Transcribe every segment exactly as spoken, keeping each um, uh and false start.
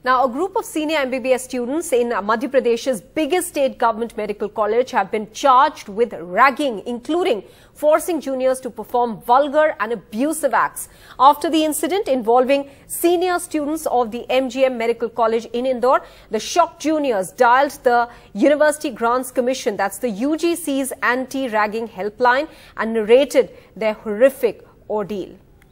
Now, a group of senior M B B S students in Madhya Pradesh's biggest state government medical college have been charged with ragging, including forcing juniors to perform vulgar and abusive acts. After the incident involving senior students of the M G M Medical College in Indore, the shocked juniors dialed the University Grants Commission, that's the U G C's anti-ragging helpline, and narrated their horrific ordeal.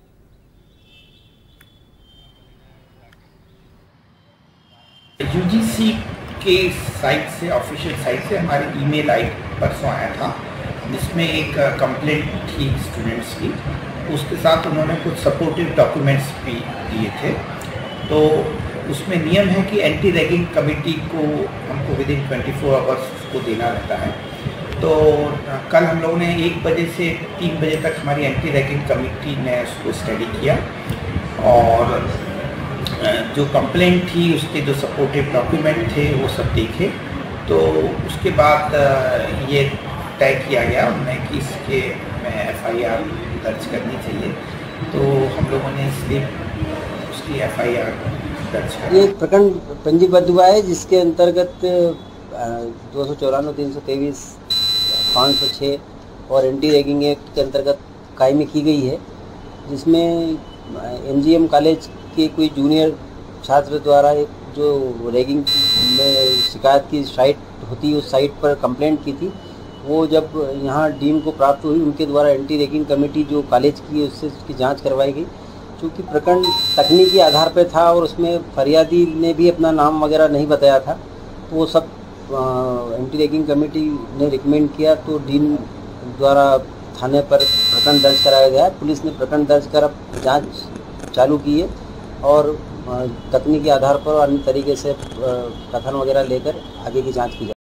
UGC के site से, official site से हमारे email आई परसों आया था, जिसमें एक complaint थी स्टूडेंट्स की। उसके साथ उन्होंने कुछ सपोर्टिव डॉक्यूमेंट्स भी दिए थे। तो उसमें नियम है कि एंटी रैगिंग कमेटी को हमको within twenty four hours उसको देना रहता है। तो कल हम लोगों ने एक बजे से तीन बजे तक हमारी एंटी रैगिंग कमेटी ने उसको स्टडी किया और जो कंप्लेंट थी उसके जो सपोर्टिव डॉक्यूमेंट थे वो सब देखे। तो उसके बाद ये तय किया गया उन्हें कि इसके में एफ आई आर दर्ज करनी चाहिए। तो हम लोगों ने इसलिए उसकी एफ आई आर दर्ज कर ये प्रकरण पंजीबद्ध हुआ है, जिसके अंतर्गत दो सौ चौरानवे तीन सौ तेईस पाँच सौ छः और एंटी रैगिंग एक्ट के अंतर्गत कायमी की गई है, जिसमें एम जी एम कॉलेज के कोई जूनियर छात्र द्वारा एक जो रैगिंग में शिकायत की साइट होती है उस साइट पर कंप्लेंट की थी। वो जब यहाँ डीन को प्राप्त हुई, उनके द्वारा एंटी रैगिंग कमेटी जो कॉलेज की है उससे उसकी जांच करवाई गई। चूँकि प्रकरण तकनीकी आधार पर था और उसमें फरियादी ने भी अपना नाम वगैरह नहीं बताया था, तो वो सब एंटी रैगिंग कमेटी ने रिकमेंड किया, तो डीन द्वारा थाने पर प्रकरण दर्ज कराया गया। पुलिस ने प्रकरण दर्ज कर अब जाँच चालू की है और तकनीकी आधार पर अन्य तरीके से कथन वगैरह लेकर आगे की जांच की जाए।